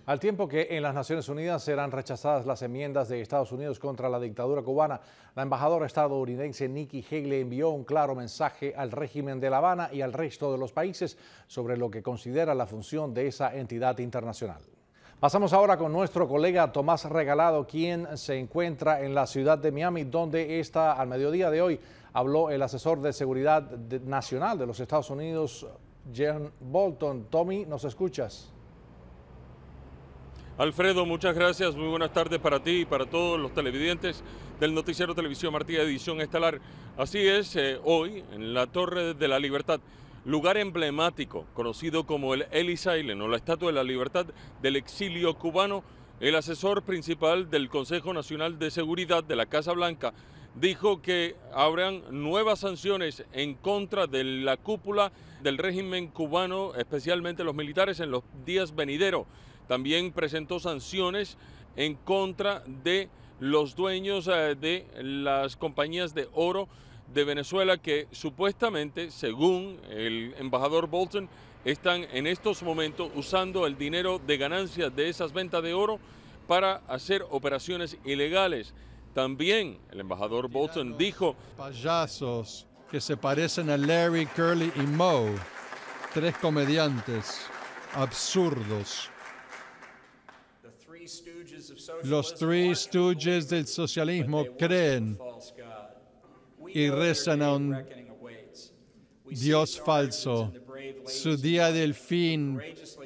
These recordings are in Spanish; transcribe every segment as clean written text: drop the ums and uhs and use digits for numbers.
Al tiempo que en las Naciones Unidas serán rechazadas las enmiendas de Estados Unidos contra la dictadura cubana, la embajadora estadounidense Nikki Haley envió un claro mensaje al régimen de La Habana y al resto de los países sobre lo que considera la función de esa entidad internacional. Pasamos ahora con nuestro colega Tomás Regalado, quien se encuentra en la ciudad de Miami, donde al mediodía de hoy habló el asesor de seguridad nacional de los Estados Unidos, John Bolton. Tommy, ¿nos escuchas? Alfredo, muchas gracias. Muy buenas tardes para ti y para todos los televidentes del noticiero Televisión Martí, edición estelar. Así es, hoy en la Torre de la Libertad, lugar emblemático conocido como el Ellis Island o la Estatua de la Libertad del exilio cubano, el asesor principal del Consejo Nacional de Seguridad de la Casa Blanca dijo que habrán nuevas sanciones en contra de la cúpula del régimen cubano, especialmente los militares, en los días venideros. También presentó sanciones en contra de los dueños de las compañías de oro de Venezuela que supuestamente, según el embajador Bolton, están en estos momentos usando el dinero de ganancias de esas ventas de oro para hacer operaciones ilegales. También el embajador Bolton dijo: payasos que se parecen a Larry, Curly y Moe, tres comediantes absurdos. Los Three Stooges del socialismo creen y rezan a un Dios falso. Su día del fin.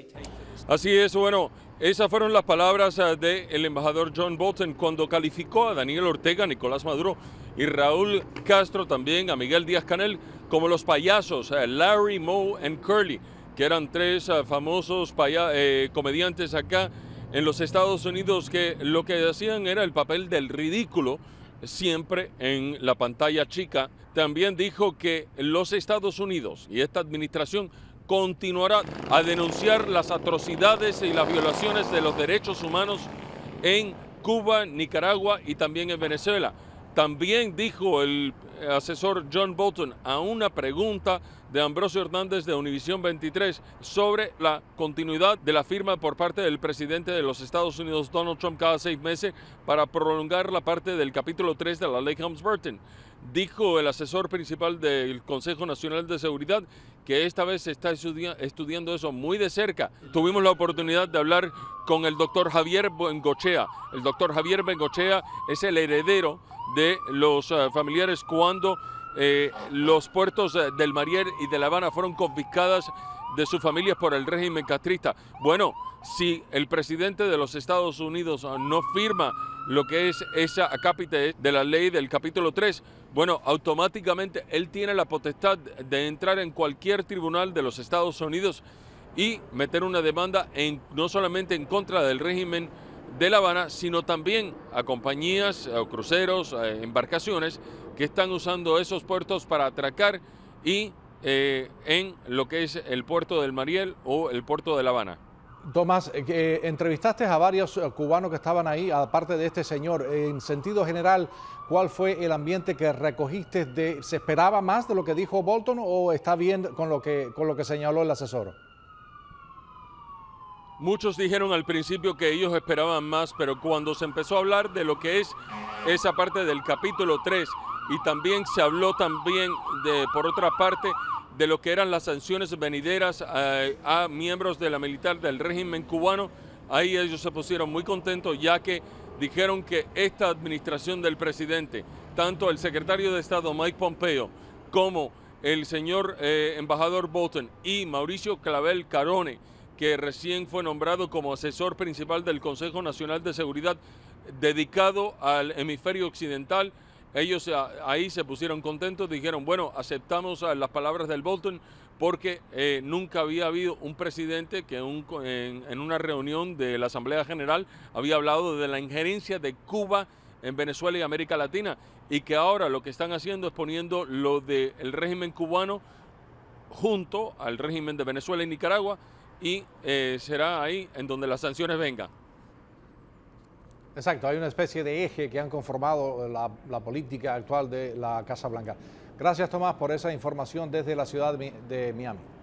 Así es, bueno, esas fueron las palabras del embajador John Bolton cuando calificó a Daniel Ortega, Nicolás Maduro y Raúl Castro, también a Miguel Díaz-Canel, como los payasos Larry, Moe y Curly, que eran tres famosos comediantes acá en los Estados Unidos que lo que hacían era el papel del ridículo siempre en la pantalla chica. También dijo que los Estados Unidos y esta administración continuará a denunciar las atrocidades y las violaciones de los derechos humanos en Cuba, Nicaragua y también en Venezuela. También dijo el asesor John Bolton a una pregunta de Ambrosio Hernández de Univisión 23 sobre la continuidad de la firma por parte del presidente de los Estados Unidos, Donald Trump, cada 6 meses para prolongar la parte del capítulo 3 de la ley Helms-Burton. Dijo el asesor principal del Consejo Nacional de Seguridad que esta vez se está estudiando eso muy de cerca. Tuvimos la oportunidad de hablar con el doctor Javier Bengochea. El doctor Javier Bengochea es el heredero de los familiares cuando los puertos del Mariel y de La Habana fueron confiscadas de sus familias por el régimen castrista. Bueno, si el presidente de los Estados Unidos no firma lo que es esa acápite de la ley del capítulo 3, bueno, automáticamente él tiene la potestad de entrar en cualquier tribunal de los Estados Unidos y meter una demanda no solamente en contra del régimen de La Habana, sino también a compañías, a cruceros, a embarcaciones que están usando esos puertos para atracar y en lo que es el puerto del Mariel o el puerto de La Habana. Tomás, entrevistaste a varios cubanos que estaban ahí, aparte de este señor. En sentido general, ¿cuál fue el ambiente que recogiste? ¿Se esperaba más de lo que dijo Bolton o está bien con lo que señaló el asesor? Muchos dijeron al principio que ellos esperaban más, pero cuando se empezó a hablar de lo que es esa parte del capítulo 3 y también se habló también por otra parte, de lo que eran las sanciones venideras a miembros de la militar del régimen cubano, ahí ellos se pusieron muy contentos, ya que dijeron que esta administración del presidente, tanto el secretario de Estado Mike Pompeo como el señor embajador Bolton y Mauricio Clavel Carone, que recién fue nombrado como asesor principal del Consejo Nacional de Seguridad dedicado al hemisferio occidental, ellos ahí se pusieron contentos, dijeron, bueno, aceptamos las palabras del Bolton porque nunca había habido un presidente que en una reunión de la Asamblea General había hablado de la injerencia de Cuba en Venezuela y América Latina y que ahora lo que están haciendo es poniendo lo del régimen cubano junto al régimen de Venezuela y Nicaragua y será ahí en donde las sanciones vengan. Exacto, hay una especie de eje que han conformado la política actual de la Casa Blanca. Gracias, Tomás, por esa información desde la ciudad de Miami.